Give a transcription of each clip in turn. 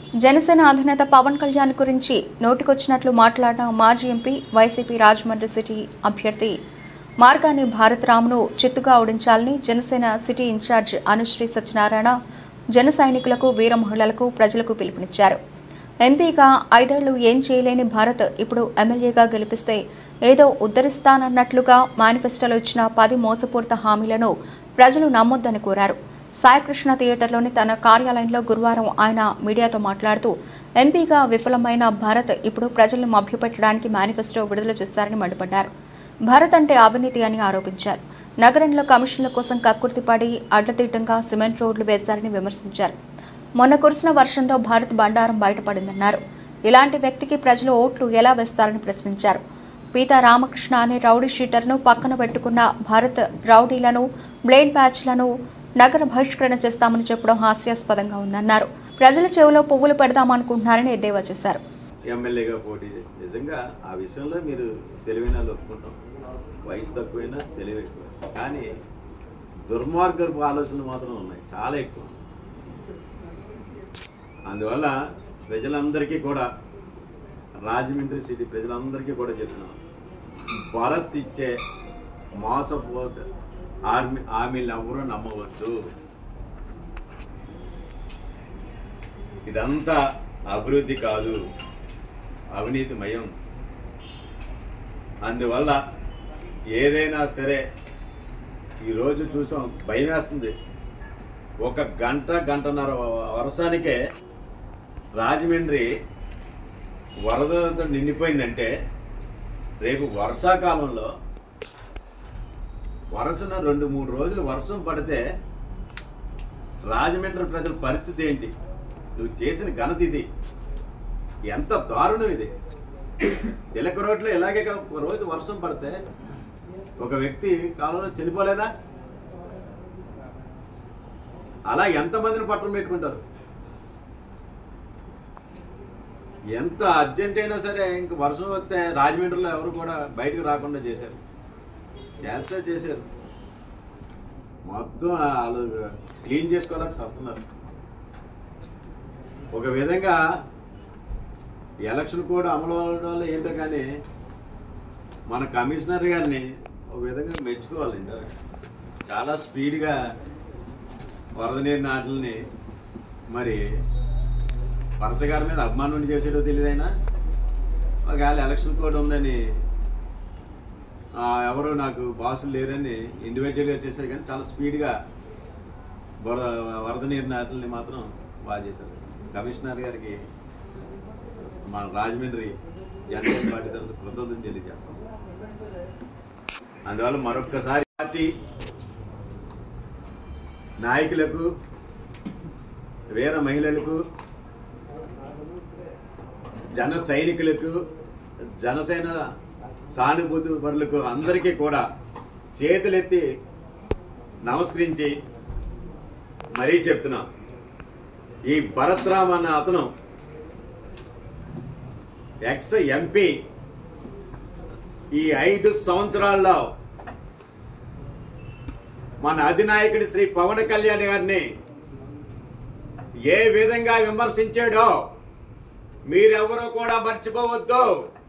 జనసేన అధినేత పవన్ కళ్యాణ్ గురించి నోటికొచ్చినట్లు మాట్లాడిన మాజీ ఎంపీ వైసీపీ రాజమండ్రి సిటీ అభ్యర్థి మార్గాని భారతరామును చిత్తుగా ఓడించాలని జనసేన సిటీ ఇన్ఛార్జ్ అనుశ్రీ సత్యనారాయణ జన సైనికులకు వీర మహిళలకు ప్రజలకు పిలుపునిచ్చారు. ఎంపీగా 5 ఏళ్లు ఏం చేయలేని భారత్ ఇప్పుడు ఎమ్మెల్యేగా గెలిపిస్తే ఏదో ఉద్ధరిస్తానన్నట్లుగా మేనిఫెస్టోలో ఇచ్చిన 10 మోసపూరిత హామీలను ప్రజలు నమ్మొద్దని కోరారు. సాయికృష్ణ థియేటర్లోని తన కార్యాలయంలో గురువారం ఆయన మీడియాతో మాట్లాడుతూ ఎంపీగా విఫలమైన భారత్ ఇప్పుడు ప్రజలను మభ్యపెట్టడానికి మేనిఫెస్టో విడుదల చేశారని మండిపడ్డారు. భారత్ అంటే అవినీతి అని ఆరోపించారు. నగరంలో కమిషన్ల కోసం కక్కుర్తిపడి అడ్డదిడ్డంగా సిమెంట్ రోడ్లు వేశారని విమర్శించారు. మొన్న కురిసిన వర్షంతో భారత్ బండారం బయటపడిందన్నారు. ఇలాంటి వ్యక్తికి ప్రజలు ఓట్లు ఎలా వేస్తారని ప్రశ్నించారు. పీతా రామకృష్ణ అనే రౌడీ షీటర్ను పక్కన పెట్టుకున్న భారత్ రౌడీలను బ్లేడ్ బ్యాచ్లను నగర బహిష్కరణ చేస్తామని చెప్పడం హాస్యాస్పదంగా ఉందన్నారు. ప్రజల చెవిలో పువ్వులు పెడదామనుకుంటున్నారని ఎద్దేవా చేశారు. ఎమ్మెల్యేగా పోటీ చేసి నిజంగా ఆ విషయంలో మీరు తెలివైన ఒప్పుకుంటాం. వయసు తక్కువైనా తెలివి ఎక్కువ, కానీ దుర్మార్గపు ఆలోచనలు మాత్రం ఉన్నాయి, చాలా ఎక్కువ. అందువల్ల ప్రజలందరికీ కూడా, రాజమండ్రి సిటీ ప్రజలందరికీ కూడా చెప్తున్నాం, భారత్ ఇచ్చే మోసపోతే హామీలు ఎవరూ నమ్మవచ్చు. ఇదంతా అభివృద్ధి కాదు, అవినీతిమయం. అందువల్ల ఏదైనా సరే ఈరోజు చూసాం, భయం వేస్తుంది. 1 గంట గంటన్నర వర్షానికే రాజమండ్రి వరదలతో నిండిపోయిందంటే రేపు వర్షాకాలంలో వరుసన 2-3 రోజులు వర్షం పడితే రాజమండ్రి ప్రజల పరిస్థితి ఏంటి? నువ్వు చేసిన ఘనత ఇది, ఎంత దారుణం ఇది. తిలక రోడ్లో ఇలాగే ఒక రోజు వర్షం పడితే ఒక వ్యక్తి కాలంలో చనిపోలేదా? అలా ఎంతమందిని పట్టణం పెట్టుకుంటారు? ఎంత అర్జెంట్ అయినా సరే ఇంక వర్షం వస్తే రాజమండ్రిలో ఎవరు కూడా బయటకు రాకుండా చేశారు. చేశారు మొత్తం వాళ్ళు క్లీన్ చేసుకోవాలని వస్తున్నారు. ఒక విధంగా ఎలక్షన్ కోడ్ అమలు అవ్వడం వల్ల ఏంటో కానీ మన కమిషనర్ గారిని ఒక విధంగా మెచ్చుకోవాలండి. చాలా స్పీడ్గా వరద నీరు నాటల్ని మరి భర్త గారి మీద అభిమానం చేసేటో తెలియదైనా ఒకవేళ ఎలక్షన్ కోడ్ ఉందని ఎవరో నాకు బాసులు లేరని ఇండివిజువల్గా చేశారు, కానీ చాలా స్పీడ్గా వరద నీరు నాటల్ని మాత్రం బాగా చేశారు. కమిషనర్ గారికి మన రాజమండ్రి జనసేన పార్టీ తరఫున కృతజ్ఞతలు తెలియజేస్తాం సార్. అందువల్ల మరొక్కసారి పార్టీ నాయకులకు, వీర మహిళలకు, జన సైనికులకు, జనసేన సానుభూతి పరులకు అందరికీ కూడా చేతులెత్తి నమస్కరించి మరీ చెప్తున్నా, ఈ భరత్రామ్ అన్న అతను ఎక్స్ ఎంపీ ఈ 5 సంవత్సరాల్లో మన అధినాయకుడి శ్రీ పవన్ కళ్యాణ్ గారిని ఏ విధంగా విమర్శించాడో మీరెవరూ కూడా మర్చిపోవద్దు.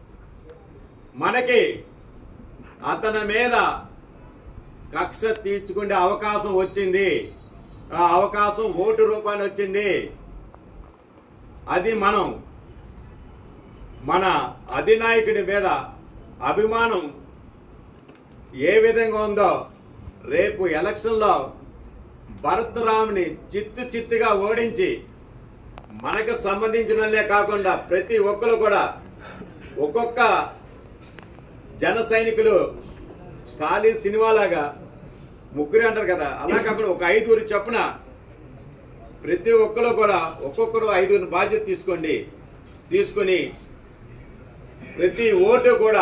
మనకి అతని మీద కక్ష తీర్చుకునే అవకాశం వచ్చింది. ఆ అవకాశం ఓటు రూపాయలు వచ్చింది. అది మనం మన అధినాయకుడి మీద అభిమానం ఏ విధంగా ఉందో రేపు ఎలక్షన్లో భరత్రామ్ని చిత్తుగా ఓడించి మనకు సంబంధించినలే కాకుండా ప్రతి ఒక్కరు కూడా ఒక్కొక్క జన సైనికులు స్టాలిన్ సినిమాలాగా ముగ్గురు అంటారు కదా, అలా కాకుండా ఒక 5 చొప్పున ప్రతి ఒక్కరు కూడా ఒక్కొక్కరు 5 బాధ్యత తీసుకొని ప్రతి ఓటు కూడా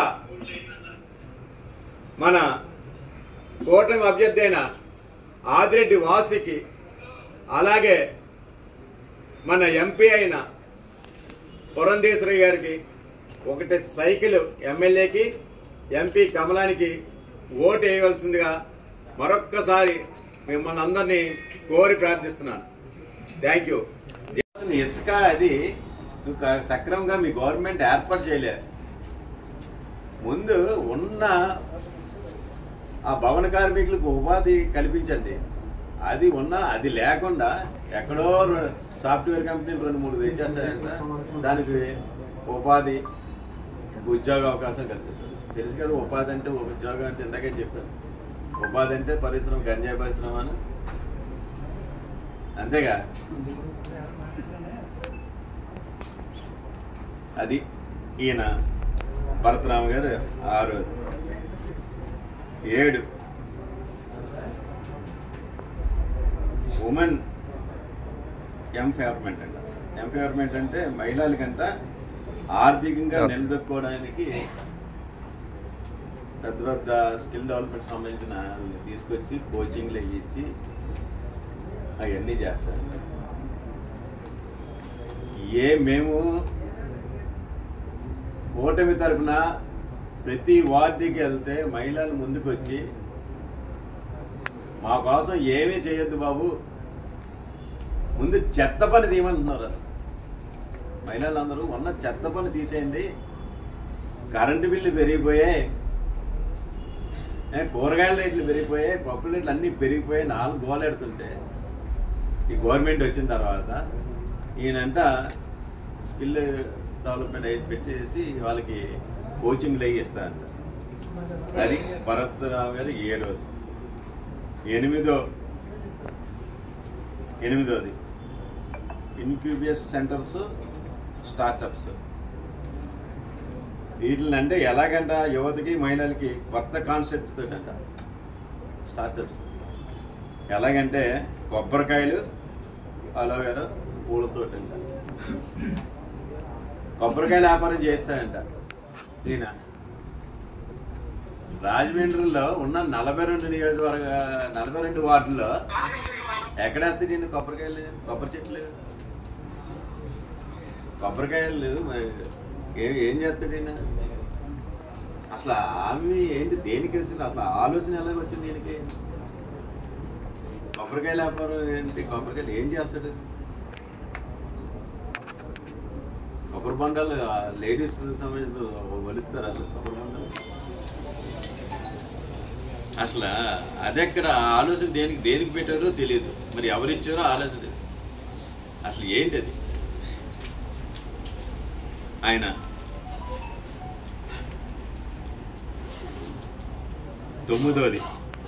మన కూటమి అభ్యర్థి అయిన ఆదిరెడ్డి వాసుకి, అలాగే మన ఎంపీ అయిన పురంధేశ్వరి గారికి, ఒకటి సైకిల్ ఎమ్మెల్యేకి, ఎంపీ కమలానికి ఓటు వేయవలసిందిగా మరొక్కసారి మిమ్మల్ని అందరినీ కోరి ప్రార్థిస్తున్నాను. Thank you. కావాల్సిన ఇసుక అది సక్రమంగా మీ గవర్నమెంట్ ఏర్పాటు చేయలేదు. ముందు ఉన్న ఆ భవన కార్మికులకు ఉపాధి కల్పించండి. అది లేకుండా ఎక్కడో సాఫ్ట్వేర్ కంపెనీలు 2-3 తెచ్చేస్తాయంట. దానికి ఉపాధి ఉద్యోగ అవకాశం కల్పిస్తారు. తెలుసు కదా, ఉపాధి అంటే ఉద్యోగం అంటే ఇందాకే చెప్పాను. ఉపాధి అంటే పరిశ్రమ, గంజాయి పరిశ్రమ అని, అంతేగా. అది ఈయన భరతరామ గారు 6. 7 ఉమెన్ ఎంపవర్మెంట్ అంట. ఎంపవర్మెంట్ అంటే మహిళలకంట ఆర్థికంగా నిలదొక్కుకోవడానికి పెద్ద పెద్ద స్కిల్ డెవలప్మెంట్ సంబంధించిన తీసుకొచ్చి కోచింగ్లు ఇచ్చి అవన్నీ చేస్తారు. మేము కూటమి తరఫున ప్రతి వార్డుకి వెళ్తే మహిళలు ముందుకు వచ్చి మా కోసం ఏమీ చేయొద్దు బాబు, ముందు చెత్త పని తీయమంటున్నారు. మహిళలందరూ ఉన్న చెత్త పని తీసేయండి, కరెంటు బిల్లు పెరిగిపోయాయి, కూరగాయల రేట్లు పెరిగిపోయాయి, పప్పు రేట్లు అన్నీ పెరిగిపోయాయి, 4 గోలెడుతుంటే ఈ గవర్నమెంట్ వచ్చిన తర్వాత ఈయనంట స్కిల్ డెవలప్మెంట్ అయితే పెట్టేసి వాళ్ళకి కోచింగ్లు అయ్యి ఇస్తారంట. అది భరతరావు గారు 7. 8ది ఇన్క్యూబేషన్ సెంటర్స్, స్టార్టప్స్. వీటిని అంటే ఎలాగంట యువతకి మహిళలకి కొత్త కాన్సెప్ట్ తోటంట స్టార్టప్స్. ఎలాగంటే కొబ్బరికాయలు, అలోవేరా, పూలతోటంట. కొబ్బరికాయల వ్యాపారం చేస్తాడంట ఈయన. రాజమండ్రిలో ఉన్న 42 వార్డుల్లో ఎక్కడేస్తాడు ఈయన కొబ్బరికాయలు, కొబ్బరి చెట్లు, కొబ్బరికాయలు ఏం చేస్తాడు ఈయన? అసలు ఆమె ఏంటి, దేనికి వచ్చింది, అసలు ఆలోచన ఎలాగ వచ్చింది దీనికి? కొబ్బరికాయల వ్యాపారం ఏంటి, కొబ్బరికాయలు ఏం చేస్తాడు? కొబ్బరి బండాలు లేడీస్ సంబంధించి వలుస్తారు అసలు కొబ్బరి బండాలు. అసలు అదెక్కడ ఆలోచన, దేనికి పెట్టారో తెలియదు, మరి ఎవరిచ్చారో ఆలోచన తెలియదు. అసలు ఏంటది? ఆయన 9ది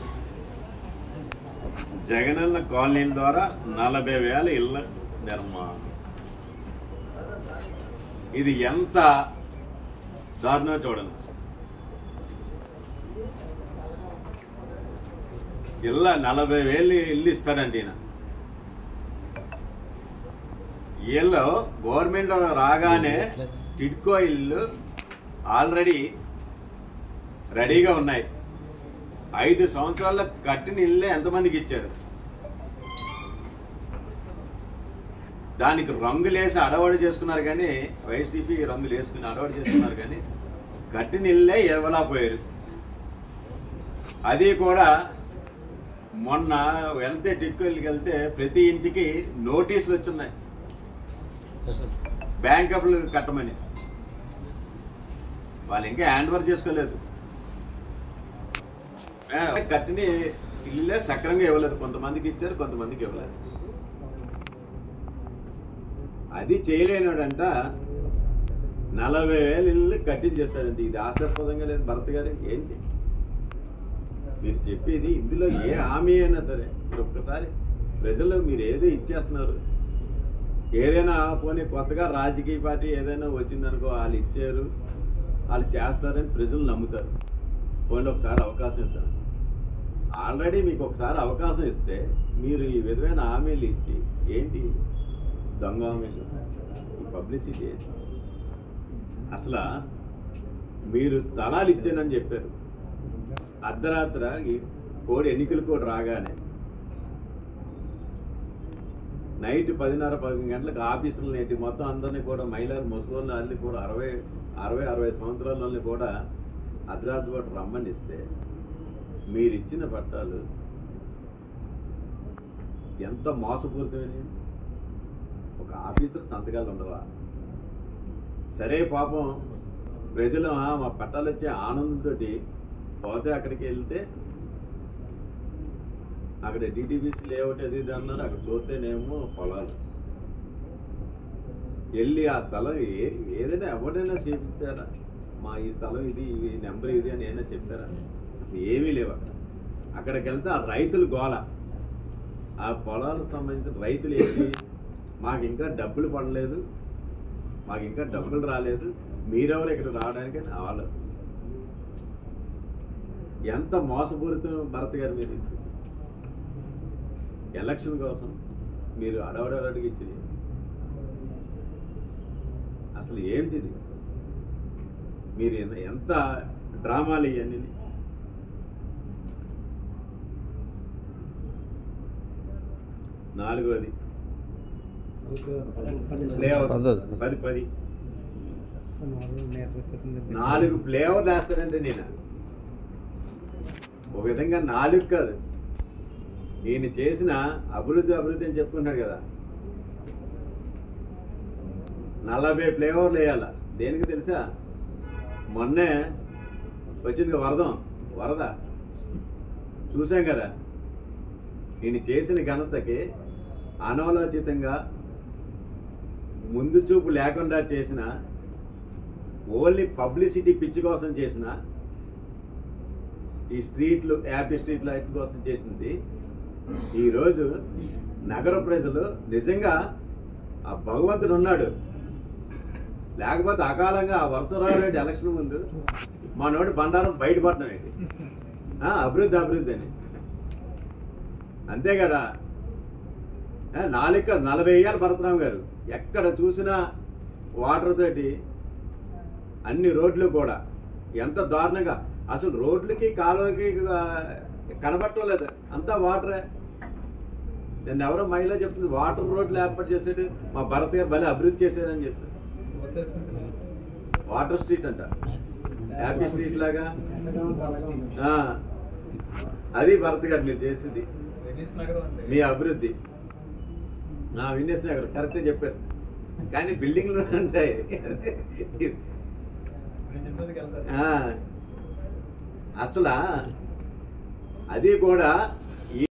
జగనన్న కాలనీల ద్వారా 40,000 ఇళ్ల నిర్మాణం. ఇది ఎంత దారుణమో చూడండి. 40,000 ఇల్లు ఇస్తాడంటే ఈయన. వీళ్ళు గవర్నమెంట్ రాగానే టిడ్కో ఇల్లు ఆల్రెడీ రెడీగా ఉన్నాయి. 5 సంవత్సరాల కట్టిన ఇల్లే ఎంతమందికి ఇచ్చారు? దానికి రంగులేసి అడవాడు చేసుకున్నారు, కానీ వైసీపీ రంగులు వేసుకుని అడవాడు చేసుకున్నారు, కానీ కట్టిన ఇల్లే ఇవ్వలేకపోయారు. అది కూడా మొన్న వెళ్తే టిట్కోళ్ళకి వెళ్తే ప్రతి ఇంటికి నోటీసులు వచ్చున్నాయి, బ్యాంక్ అప్పులు కట్టమని. వాళ్ళు ఇంకా హ్యాండ్ ఓవర్ చేసుకోలేదు. కట్టిన ఇల్లే సక్రంగా ఇవ్వలేదు. కొంతమందికి ఇచ్చారు, కొంతమందికి ఇవ్వలేదు. అది చేయలేనాడంట 40,000 ఇల్లు కట్టించేస్తాడంటే. ఇది హాస్యాస్పదంగా లేదు భరత్ గారు? ఏంటి మీరు చెప్పేది? ఇందులో ఏ హామీ అయినా సరే మీరు ఒక్కసారి ప్రజలు మీరు ఏదో ఇచ్చేస్తున్నారు. ఏదైనా పోనీ కొత్తగా రాజకీయ పార్టీ ఏదైనా వచ్చిందనుకో, వాళ్ళు ఇచ్చారు, వాళ్ళు చేస్తారని ప్రజలు నమ్ముతారు. పోనీ ఒకసారి అవకాశం ఇస్తారు. ఆల్రెడీ మీకు ఒకసారి అవకాశం ఇస్తే మీరు ఈ విధమైన హామీలు ఇచ్చి ఏంటి దొంగ హామీలు, ఈ పబ్లిసిటీ ఏంటి? అసలు మీరు స్థలాలు ఇచ్చానని చెప్పారు. అర్ధరాత్ర ఎన్నికలు కూడా రాగానే నైట్ 10:30-11 గంటలకు ఆఫీసులు నేటి మొత్తం అందరినీ కూడా మహిళలు, ముసలి వాళ్ళని కూడా 60 సంవత్సరాలని కూడా అర్ధరాత్రి పాటు రమ్మని ఇస్తే మీరు ఇచ్చిన పట్టాలు ఎంత మోసపూరితమైనవి. ఒక ఆఫీసర్ సంతకాలు ఉండవా? సరే పాపం ప్రజలు మా పట్టాలు వచ్చే ఆనందంతో పోతే అక్కడికి వెళ్తే అక్కడ డిటిపిసి లేఅవుట్ అది ఇది అన్నారు. అక్కడ చూస్తేనేమో పొలాలు. వెళ్ళి ఆ స్థలం ఏదైనా ఎవరైనా చూపించారా? మా ఈ స్థలం ఇది, ఈ నెంబర్ ఇది అని ఏమైనా చెప్పారా? ఏమీ లేవు. అక్కడికి వెళ్తే ఆ రైతులు గోల, ఆ పొలాలకు సంబంధించిన రైతులు ఏంటి, మాకు ఇంకా డబ్బులు పడలేదు, మాకు ఇంకా డబ్బులు రాలేదు, మీరెవరు ఇక్కడ రావడానికి వాళ్ళు. ఎంత మోసపూరితం భరత్ గారు మీరు. ఎలక్షన్ కోసం మీరు అడవడడికి ఇచ్చింది అసలు ఏంటిది? మీరు ఎంత డ్రామాలు ఇవన్నీ. నాలుగోది 10 4 ఫ్లేవర్లు వేస్తారంటే నేను ఒక విధంగా 4 కాదు, ఈయన చేసిన అభివృద్ధి అని చెప్పుకుంటాడు కదా, 40 ఫ్లేవర్లు వేయాల. దేనికి తెలుసా? మొన్నే వచ్చింది వరద చూసాం కదా. ఈయన చేసిన ఘనతకి అనాలోచితంగా ముందు చూపు లేకుండా చేసిన, ఓన్లీ పబ్లిసిటీ పిచ్చి కోసం చేసిన, ఈ స్ట్రీట్లు హ్యాపీ స్ట్రీట్ లైఫ్ కోసం చేసింది. ఈరోజు నగర ప్రజలు నిజంగా ఆ భగవంతుడు ఉన్నాడు, లేకపోతే అకాలంగా ఆ వర్షరావు రెడ్డి ఎలక్షన్ ముందు మా నోటి బండారం బయటపడడం ఏంటి? అభివృద్ధి అని అంతే కదా. 40 ఏళ్ళ భరతరామ్ గారు ఎక్కడ చూసినా వాటర్ తోటి అన్ని రోడ్లు కూడా ఎంత దారుణంగా, అసలు రోడ్లకి కాలువకి కనబట్టం లేదు, అంతా వాటరే. నేను ఎవరో మహిళ చెప్తుంది వాటర్ రోడ్లు ఏర్పాటు చేసాడు మా భరత్ గారు, భలే అభివృద్ధి చేశారని చెప్తారు. వాటర్ స్ట్రీట్ అంట, హ్యాపీ స్ట్రీట్ లాగా. అది భరత్ గారు మీరు చేసింది మీ అభివృద్ధి. విన్నేస్ నగర్ కరెక్ట్గా చెప్పారు, కానీ బిల్డింగ్లు ఉంటాయి. అసలు అది కూడా